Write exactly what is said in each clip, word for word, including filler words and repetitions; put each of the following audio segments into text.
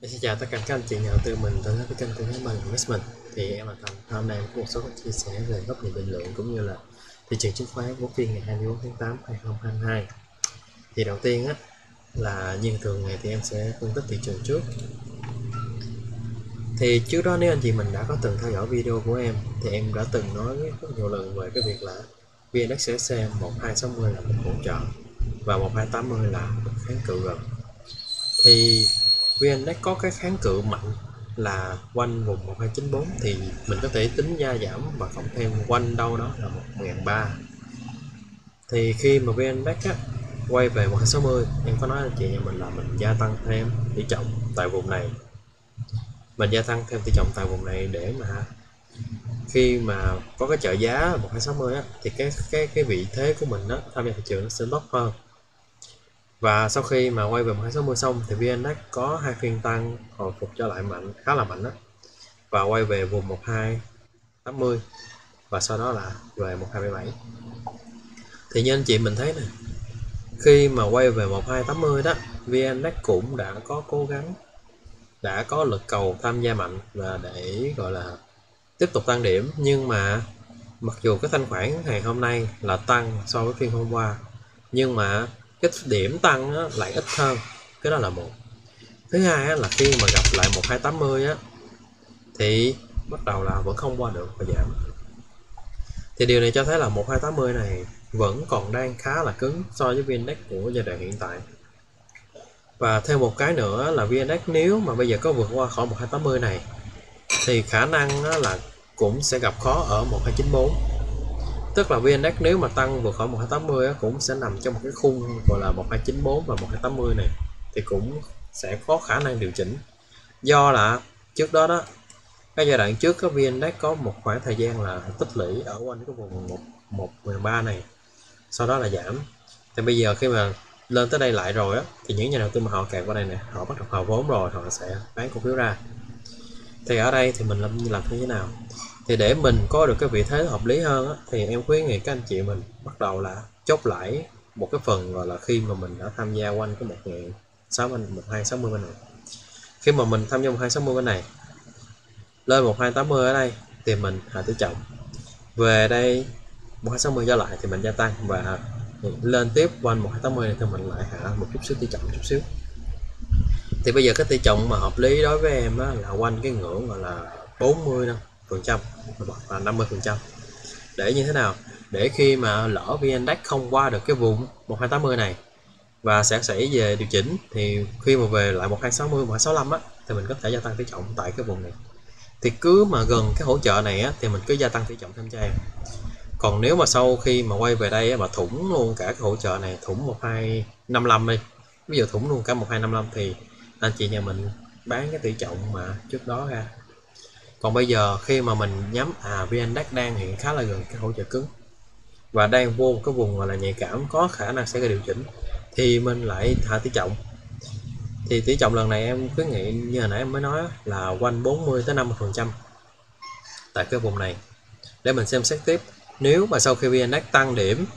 Xin chào tất cả các anh chị nhà đầu tư mình tới với kênh tư vấn Ban Investment. Thì em là Thành. Hôm nay em có một số chia sẻ về góc nhìn định lượng cũng như là thị trường chứng khoán vốn phiên ngày hai mươi tư tháng tám năm hai nghìn không trăm hai mươi hai. Thì đầu tiên á là như thường ngày thì em sẽ phân tích thị trường trước. Thì trước đó nếu anh chị mình đã có từng theo dõi video của em thì em đã từng nói rất nhiều lần về cái việc là vê en ích xem một hai sáu mươi là một hỗ trợ và một hai tám mươi là một kháng cự gần. Thì vê en ích có cái kháng cự mạnh là quanh vùng một hai chín bốn thì mình có thể tính gia giảm và cộng thêm quanh đâu đó là một nghìn ba trăm. Thì khi mà vê en ích á, quay về một hai sáu mươi, em có nói anh chị nhà mình là mình gia tăng thêm tỷ trọng tại vùng này mình gia tăng thêm tỷ trọng tại vùng này để mà khi mà có cái trợ giá một hai sáu mươi á, thì cái cái cái vị thế của mình á, tham gia thị trường nó sẽ tốt hơn. Và sau khi mà quay về một hai sáu mươi xong thì vê en ích có hai phiên tăng hồi phục trở lại mạnh, khá là mạnh đó, và quay về vùng một hai tám mươi và sau đó là về một hai bảy bảy. Thì như anh chị mình thấy nè, khi mà quay về một hai tám mươi đó, vê en ích cũng đã có cố gắng, đã có lực cầu tham gia mạnh và để gọi là tiếp tục tăng điểm. Nhưng mà mặc dù cái thanh khoản ngày hôm nay là tăng so với phiên hôm qua, nhưng mà cái điểm tăng á, lại ít hơn. Cái đó là một. Thứ hai á, là khi mà gặp lại một hai tám mươi á, thì bắt đầu là vẫn không qua được và giảm. Thì điều này cho thấy là một hai tám mươi này vẫn còn đang khá là cứng so với vê en ích của giai đoạn hiện tại. Và thêm một cái nữa là vê en ích nếu mà bây giờ có vượt qua khỏi một hai tám mươi này thì khả năng là cũng sẽ gặp khó ở một hai chín bốn. Tức là vê en ích nếu mà tăng vượt khỏi một hai tám mươi cũng sẽ nằm trong một cái khung gọi là một hai chín bốn và một hai tám mươi này, thì cũng sẽ có khả năng điều chỉnh. Do là trước đó đó, cái giai đoạn trước có vê en ích có một khoảng thời gian là tích lũy ở quanh cái vùng một một mười ba này, sau đó là giảm. Thì bây giờ khi mà lên tới đây lại rồi á, thì những nhà đầu tư mà họ kẹt qua đây nè, họ bắt đầu hòa vốn rồi, họ sẽ bán cổ phiếu ra. Thì ở đây thì mình làm làm như thế nào? Thì để mình có được cái vị thế hợp lý hơn á, thì em khuyến nghị các anh chị mình bắt đầu là chốt lãi một cái phần gọi là khi mà mình đã tham gia quanh cái một nghìn sáu mươi, một hai sáu mươi bên này. Khi mà mình tham gia một hai sáu mươi bên này lên một hai tám mươi ở đây thì mình hạ tỷ trọng, về đây một hai sáu mươi trở lại thì mình gia tăng, và lên tiếp quanh một hai tám mươi này thì mình lại hạ một chút xíu tỷ trọng, chút xíu. Thì bây giờ cái tỷ trọng mà hợp lý đối với em á, là quanh cái ngưỡng gọi là bốn mươi phần trăm và năm mươi phần trăm. Để như thế nào? Để khi mà lỡ vê en ích không qua được cái vùng một hai tám mươi này và sẽ xảy về điều chỉnh, thì khi mà về lại một hai sáu mươi, một hai sáu lăm á, thì mình có thể gia tăng tỷ trọng tại cái vùng này. Thì cứ mà gần cái hỗ trợ này á, thì mình cứ gia tăng tỷ trọng thêm cho em. Còn nếu mà sau khi mà quay về đây á, mà thủng luôn cả cái hỗ trợ này, thủng một hai năm lăm đi, ví dụ thủng luôn cả một hai năm lăm, thì anh chị nhà mình bán cái tỷ trọng mà trước đó ra. Còn bây giờ khi mà mình nhắm à vê en ích đang hiện khá là gần cái hỗ trợ cứng và đang vô một cái vùng gọi là nhạy cảm, có khả năng sẽ có điều chỉnh, thì mình lại hạ tỷ trọng. Thì tỷ trọng lần này em khuyến nghị như hồi nãy em mới nói là quanh bốn mươi tới năm mươi phần trăm tại cái vùng này, để mình xem xét tiếp. Nếu mà sau khi vê en ích tăng điểm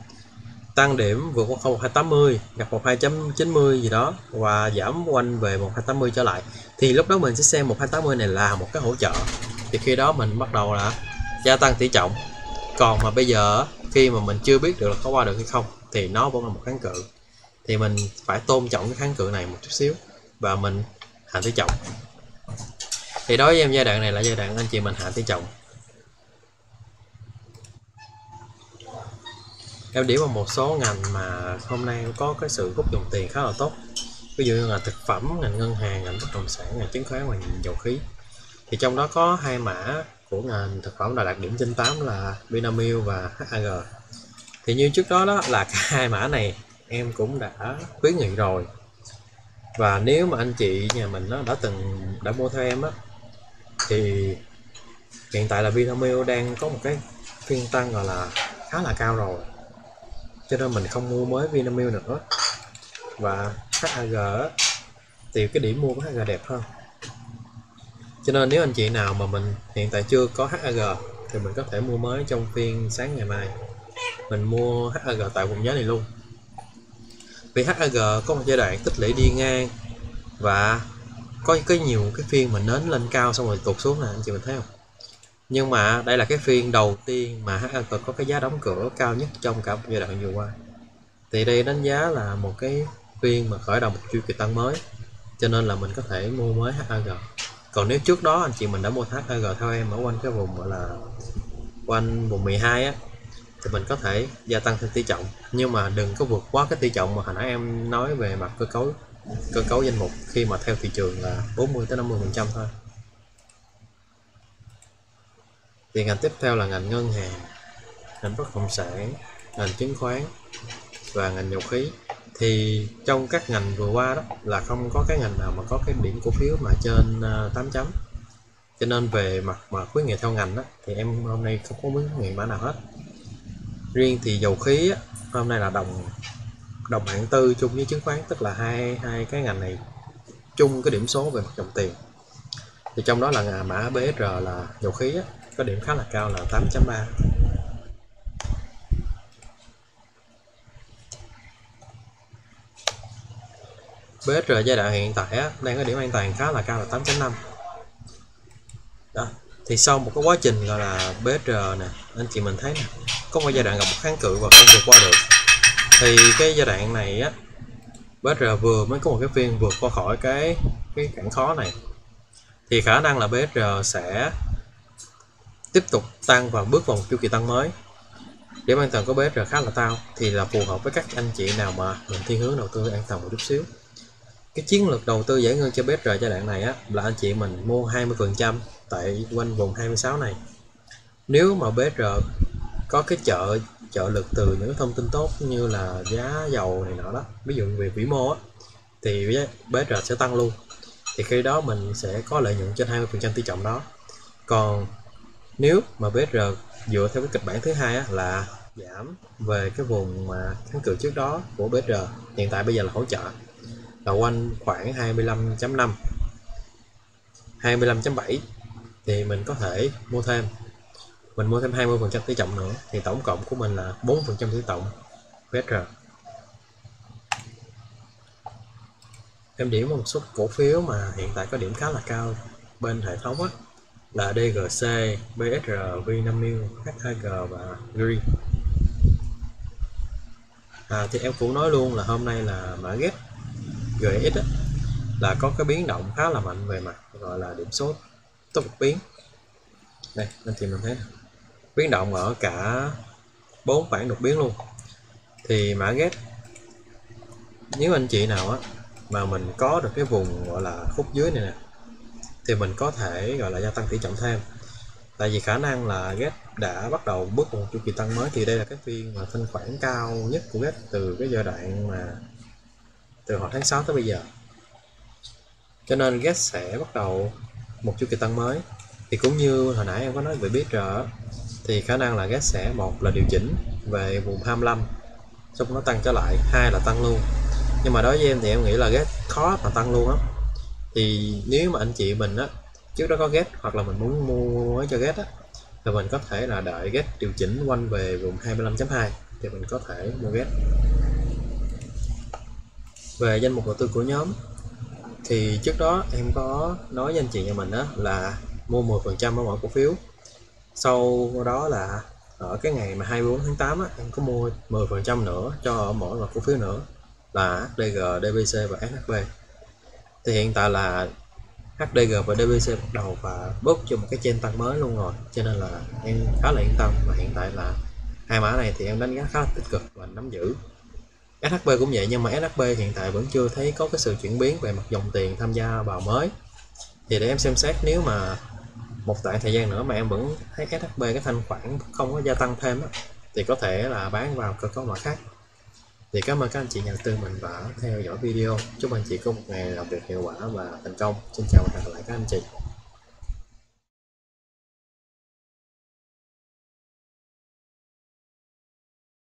tăng điểm vượt qua một hai tám mươi, gặp một hai chín mươi gì đó và giảm quanh về một hai tám mươi trở lại, thì lúc đó mình sẽ xem một hai tám mươi này là một cái hỗ trợ, thì khi đó mình bắt đầu là gia tăng tỷ trọng. Còn mà bây giờ khi mà mình chưa biết được là có qua được hay không thì nó vẫn là một kháng cự, thì mình phải tôn trọng cái kháng cự này một chút xíu và mình hạ tỷ trọng. Thì đối với em giai đoạn này là giai đoạn anh chị mình hạ tỷ trọng. Em điểm vào một số ngành mà hôm nay có cái sự hút dòng tiền khá là tốt, ví dụ như là thực phẩm, ngành ngân hàng, ngành bất động sản, ngành chứng khoán và ngành dầu khí. Thì trong đó có hai mã của ngành thực phẩm là đạt điểm trên tám là Vinamilk và hát a giê. Thì như trước đó đó là cả hai mã này em cũng đã khuyến nghị rồi, và nếu mà anh chị nhà mình đó đã từng đã mua theo em á, thì hiện tại là Vinamilk đang có một cái phiên tăng gọi là khá là cao rồi, cho nên mình không mua mới Vinamilk nữa. Và hát a giê thì cái điểm mua của hát a giê đẹp hơn, cho nên nếu anh chị nào mà mình hiện tại chưa có hát a giê thì mình có thể mua mới trong phiên sáng ngày mai. Mình mua hát a giê tại vùng giá này luôn, vì hát a giê có một giai đoạn tích lũy đi ngang và có có nhiều cái phiên mình nến lên cao xong rồi tụt xuống nè, anh chị mình thấy không? Nhưng mà đây là cái phiên đầu tiên mà hát a giê có cái giá đóng cửa cao nhất trong cả giai đoạn vừa qua. Thì đây đánh giá là một cái phiên mà khởi đầu một chu kỳ tăng mới, cho nên là mình có thể mua mới hát a giê. Còn nếu trước đó anh chị mình đã mua hát a giê theo em ở quanh cái vùng gọi là quanh vùng mười hai á, thì mình có thể gia tăng thêm tỷ trọng, nhưng mà đừng có vượt quá cái tỷ trọng mà hồi nãy em nói về mặt cơ cấu cơ cấu danh mục, khi mà theo thị trường là bốn mươi tới năm mươi phần trăm thôi. Thì ngành tiếp theo là ngành ngân hàng, ngành bất động sản, ngành chứng khoán và ngành dầu khí. Thì trong các ngành vừa qua đó là không có cái ngành nào mà có cái điểm cổ phiếu mà trên tám chấm, cho nên về mặt mà khuyến nghị theo ngành đó, thì em hôm nay không có khuyến nghị mã nào hết. Riêng thì dầu khí á, hôm nay là đồng đồng hạng tư chung với chứng khoán, tức là hai hai cái ngành này chung cái điểm số về mặt dòng tiền. Thì trong đó là mã bê ét rờ là dầu khí á, có điểm khá là cao là tám chấm ba. bê ét rờ giai đoạn hiện tại á, đang có điểm an toàn khá là cao là tám chấm năm. Đó. Thì sau một cái quá trình gọi là bê ét rờ nè, anh chị mình thấy nè, có một giai đoạn gặp một kháng cự và không vượt qua được. Thì cái giai đoạn này á, bê ét rờ vừa mới có một cái phiên vượt qua khỏi cái cái cản khó này, thì khả năng là bê ét rờ sẽ tiếp tục tăng và bước vào một chu kỳ tăng mới. Điểm an toàn của bê ét rờ khá là cao, thì là phù hợp với các anh chị nào mà mình thiên hướng đầu tư an toàn một chút xíu. Cái chiến lược đầu tư giải ngân cho bê ét rờ giai đoạn này á, là anh chị mình mua hai mươi phần trăm tại quanh vùng hai mươi sáu này. Nếu mà bê ét rờ có cái trợ trợ lực từ những thông tin tốt như là giá dầu này nọ đó, ví dụ về vĩ mô á, thì bê ét rờ sẽ tăng luôn. Thì khi đó mình sẽ có lợi nhuận trên hai mươi phần trăm tỷ trọng đó. Còn nếu mà bê ét rờ dựa theo cái kịch bản thứ hai á, là giảm về cái vùng mà kháng cự trước đó của bê ét rờ, hiện tại bây giờ là hỗ trợ là quanh khoảng hai mươi lăm chấm năm, hai mươi lăm chấm bảy, thì mình có thể mua thêm mình mua thêm hai mươi phần trăm tỷ trọng nữa, thì tổng cộng của mình là bốn phần trăm tỷ trọng bê ét rờ. Em điểm một số cổ phiếu mà hiện tại có điểm khá là cao bên hệ thống á, là đê giê xê, bê ét rờ, Vinamilk, hát a giê và Green. À, thì em cũng nói luôn là hôm nay là mã ghét giê ét á, là có cái biến động khá là mạnh về mặt gọi là điểm số tốt đột biến. Đây anh chị mình thấy biến động ở cả bốn khoảng đột biến luôn. Thì mã ghét, nếu anh chị nào á mà mình có được cái vùng gọi là khúc dưới này nè, thì mình có thể gọi là gia tăng tỷ trọng thêm. Tại vì khả năng là ghét đã bắt đầu bước vào một chu kỳ tăng mới, thì đây là cái phiên mà thanh khoản cao nhất của ghét từ cái giai đoạn mà từ hồi tháng sáu tới bây giờ, cho nên ghét sẽ bắt đầu một chu kỳ tăng mới. Thì cũng như hồi nãy em có nói về bê ét rờ, thì khả năng là ghét sẽ một là điều chỉnh về vùng hai mươi lăm, xong nó tăng trở lại, hai là tăng luôn. Nhưng mà đối với em thì em nghĩ là ghét khó mà tăng luôn á. Thì nếu mà anh chị mình á trước đó có ghét, hoặc là mình muốn mua cho ghét á, thì mình có thể là đợi ghét điều chỉnh quanh về vùng hai mươi lăm chấm hai thì mình có thể mua ghét. Về danh mục đầu tư của nhóm, thì trước đó em có nói với anh chị nhà mình á là mua mười phần trăm ở mỗi cổ phiếu. Sau đó là ở cái ngày mà hai mươi bốn tháng tám á, em có mua mười phần trăm nữa cho ở mỗi một cổ phiếu nữa là hát đê giê, đê bê xê và ét hát bê. Thì hiện tại là hát đê giê và đê bê xê bắt đầu và bước cho một cái trend tăng mới luôn rồi, cho nên là em khá là yên tâm. Và hiện tại là hai mã này thì em đánh giá khá là tích cực và nắm giữ. ét hát bê cũng vậy, nhưng mà ét hát bê hiện tại vẫn chưa thấy có cái sự chuyển biến về mặt dòng tiền tham gia vào mới. Thì để em xem xét, nếu mà một đoạn thời gian nữa mà em vẫn thấy ét hát bê cái thanh khoản không có gia tăng thêm đó, thì có thể là bán vào cơ cấu mã khác. Thì cảm ơn các anh chị nhà đầu tư mình đã theo dõi video. Chúc anh chị có một ngày làm việc hiệu quả và thành công. Xin chào và hẹn gặp lại các anh chị.